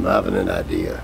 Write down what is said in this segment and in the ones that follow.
I'm having an idea.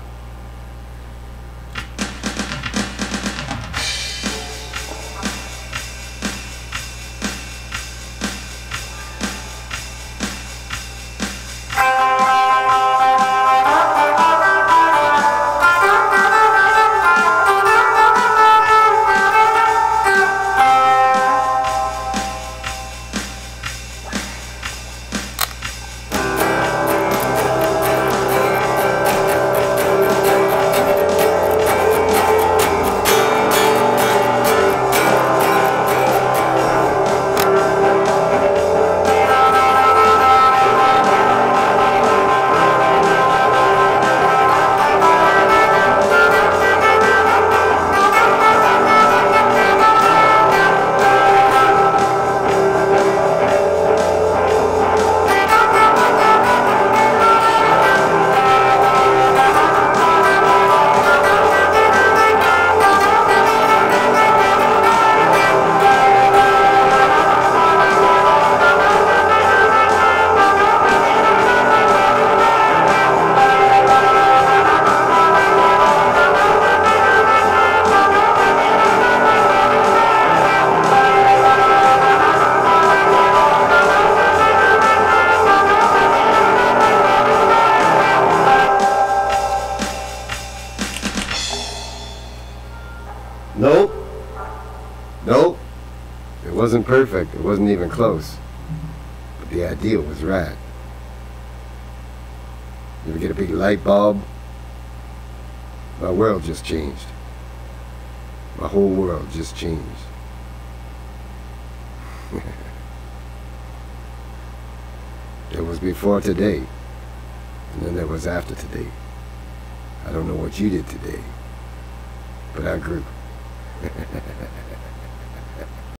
Nope. Nope. It wasn't perfect. It wasn't even close. But the idea was right. You ever get a big light bulb? My world just changed. My whole world just changed. There was before today, and then there was after today. I don't know what you did today, but I grew.